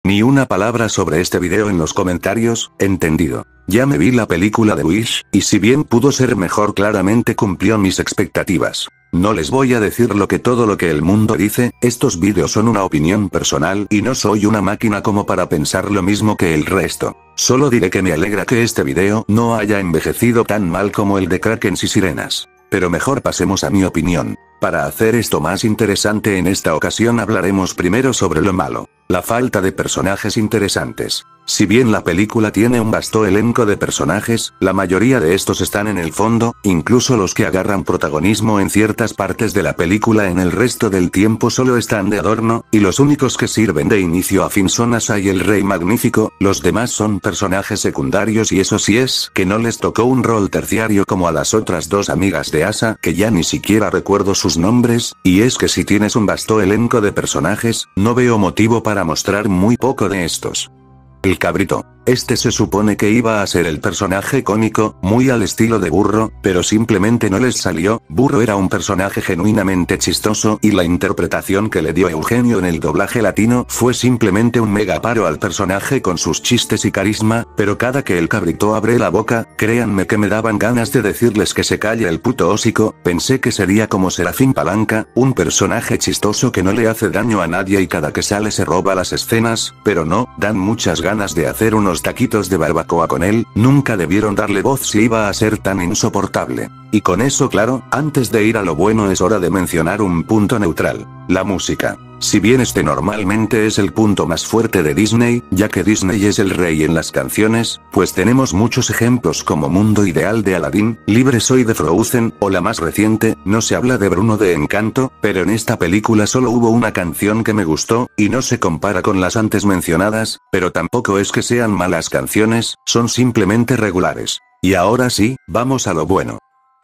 Ni una palabra sobre este video en los comentarios, ¿entendido? Ya me vi la película de Wish, y si bien pudo ser mejor, claramente cumplió mis expectativas. No les voy a decir todo lo que el mundo dice, estos vídeos son una opinión personal y no soy una máquina como para pensar lo mismo que el resto. Solo diré que me alegra que este video no haya envejecido tan mal como el de Krakens y Sirenas. Pero mejor pasemos a mi opinión. Para hacer esto más interesante en esta ocasión hablaremos primero sobre lo malo. La falta de personajes interesantes. Si bien la película tiene un vasto elenco de personajes, la mayoría de estos están en el fondo, incluso los que agarran protagonismo en ciertas partes de la película en el resto del tiempo solo están de adorno, y los únicos que sirven de inicio a fin son Asa y el Rey Magnífico, los demás son personajes secundarios y eso sí es que no les tocó un rol terciario como a las otras dos amigas de Asa, que ya ni siquiera recuerdo sus nombres, y es que si tienes un vasto elenco de personajes, no veo motivo para mostrar muy poco de estos. El cabrito. Este se supone que iba a ser el personaje cómico, muy al estilo de Burro, pero simplemente no les salió. Burro era un personaje genuinamente chistoso y la interpretación que le dio Eugenio en el doblaje latino fue simplemente un mega paro al personaje con sus chistes y carisma, pero cada que el cabrito abre la boca, créanme que me daban ganas de decirles que se calle el puto hocico. Pensé que sería como Serafín Palanca, un personaje chistoso que no le hace daño a nadie y cada que sale se roba las escenas, pero no, dan muchas ganas de hacer unos taquitos de barbacoa con él. Nunca debieron darle voz si iba a ser tan insoportable. Y con eso claro, antes de ir a lo bueno es hora de mencionar un punto neutral. La música. Si bien este normalmente es el punto más fuerte de Disney, ya que Disney es el rey en las canciones, pues tenemos muchos ejemplos como Mundo Ideal de Aladdin, Libre Soy de Frozen, o la más reciente, No se habla de Bruno de Encanto, pero en esta película solo hubo una canción que me gustó, y no se compara con las antes mencionadas, pero tampoco es que sean malas canciones, son simplemente regulares. Y ahora sí, vamos a lo bueno.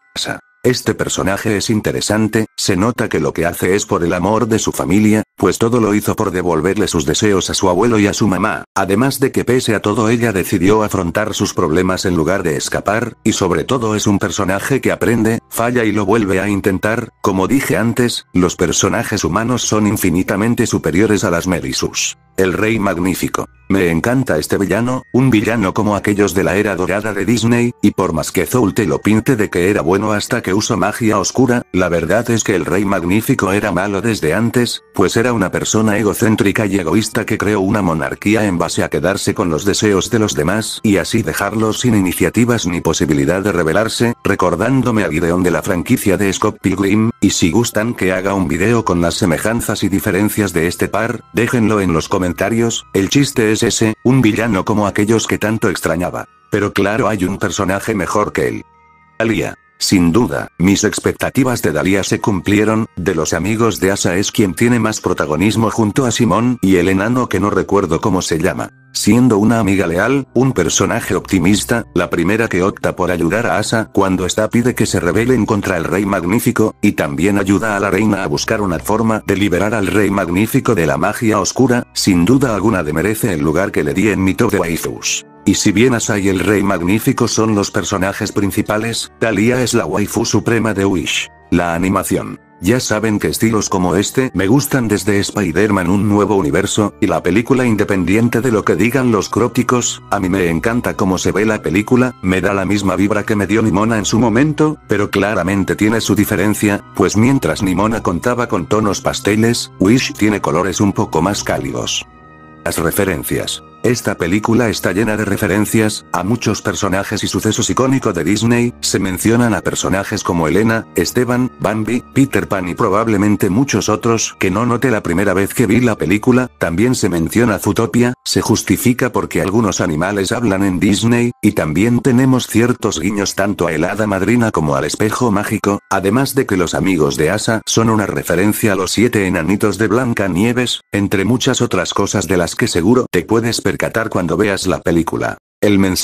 Este personaje es interesante, se nota que lo que hace es por el amor de su familia, pues todo lo hizo por devolverle sus deseos a su abuelo y a su mamá, además de que pese a todo ella decidió afrontar sus problemas en lugar de escapar, y sobre todo es un personaje que aprende, falla y lo vuelve a intentar. Como dije antes, los personajes humanos son infinitamente superiores a las Melissus. El Rey Magnífico. Me encanta este villano, un villano como aquellos de la era dorada de Disney, y por más que Zool te lo pinte de que era bueno hasta que usó magia oscura, la verdad es que el Rey Magnífico era malo desde antes, pues era una persona egocéntrica y egoísta que creó una monarquía en base a quedarse con los deseos de los demás y así dejarlos sin iniciativas ni posibilidad de rebelarse, recordándome a Gideon de la franquicia de Scott Pilgrim, y si gustan que haga un video con las semejanzas y diferencias de este par, déjenlo en los comentarios. El chiste es ese, un villano como aquellos que tanto extrañaba. Pero claro, hay un personaje mejor que él. Dalia. Sin duda, mis expectativas de Dalia se cumplieron. De los amigos de Asa es quien tiene más protagonismo junto a Simón y el enano que no recuerdo cómo se llama. Siendo una amiga leal, un personaje optimista, la primera que opta por ayudar a Asa cuando esta pide que se rebelen contra el Rey Magnífico, y también ayuda a la reina a buscar una forma de liberar al Rey Magnífico de la magia oscura, sin duda alguna merece el lugar que le di en mi top de waifus. Y si bien Asa y el Rey Magnífico son los personajes principales, Dalia es la waifu suprema de Wish. La animación. Ya saben que estilos como este me gustan desde Spider-Man Un Nuevo Universo, y la película independiente de lo que digan los críticos. A mí me encanta cómo se ve la película, me da la misma vibra que me dio Nimona en su momento, pero claramente tiene su diferencia, pues mientras Nimona contaba con tonos pasteles, Wish tiene colores un poco más cálidos. Las referencias. Esta película está llena de referencias a muchos personajes y sucesos icónicos de Disney. Se mencionan a personajes como Elena, Esteban, Bambi, Peter Pan y probablemente muchos otros que no noté la primera vez que vi la película. También se menciona Zootopia, se justifica porque algunos animales hablan en Disney, y también tenemos ciertos guiños tanto a el hada madrina como al espejo mágico, además de que los amigos de Asa son una referencia a los 7 enanitos de Blancanieves, entre muchas otras cosas de las que seguro te puedes percatar cuando veas la película. El mensaje.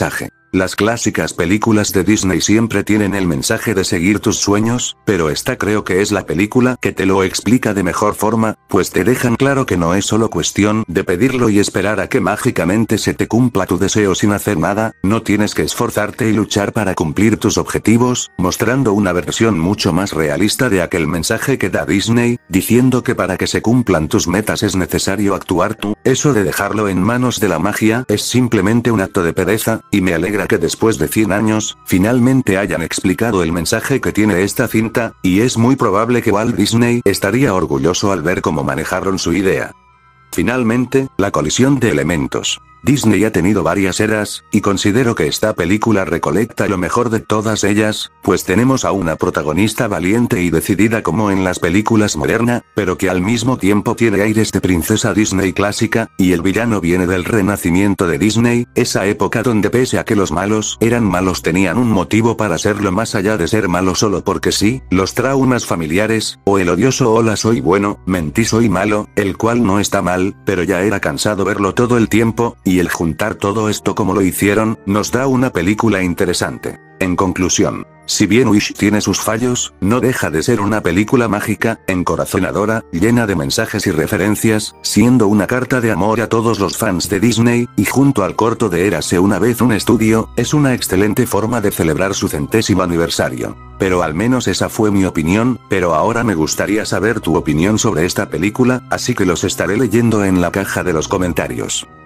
Las clásicas películas de Disney siempre tienen el mensaje de seguir tus sueños, pero esta creo que es la película que te lo explica de mejor forma, pues te dejan claro que no es solo cuestión de pedirlo y esperar a que mágicamente se te cumpla tu deseo sin hacer nada, no tienes que esforzarte y luchar para cumplir tus objetivos, mostrando una versión mucho más realista de aquel mensaje que da Disney, diciendo que para que se cumplan tus metas es necesario actuar tú. Eso de dejarlo en manos de la magia es simplemente un acto de pereza, y me alegra que después de 100 años, finalmente hayan explicado el mensaje que tiene esta cinta, y es muy probable que Walt Disney estaría orgulloso al ver cómo manejaron su idea. Finalmente, la colisión de elementos. Disney ha tenido varias eras, y considero que esta película recolecta lo mejor de todas ellas, pues tenemos a una protagonista valiente y decidida como en las películas modernas, pero que al mismo tiempo tiene aires de princesa Disney clásica, y el villano viene del renacimiento de Disney, esa época donde pese a que los malos eran malos tenían un motivo para serlo más allá de ser malos solo porque sí, los traumas familiares, o el odioso hola soy bueno, mentí soy malo, el cual no está mal, pero ya era cansado verlo todo el tiempo, y el juntar todo esto como lo hicieron, nos da una película interesante. En conclusión, si bien Wish tiene sus fallos, no deja de ser una película mágica, encorazonadora, llena de mensajes y referencias, siendo una carta de amor a todos los fans de Disney, y junto al corto de Érase una vez un estudio, es una excelente forma de celebrar su 100º aniversario. Pero al menos esa fue mi opinión, pero ahora me gustaría saber tu opinión sobre esta película, así que los estaré leyendo en la caja de los comentarios.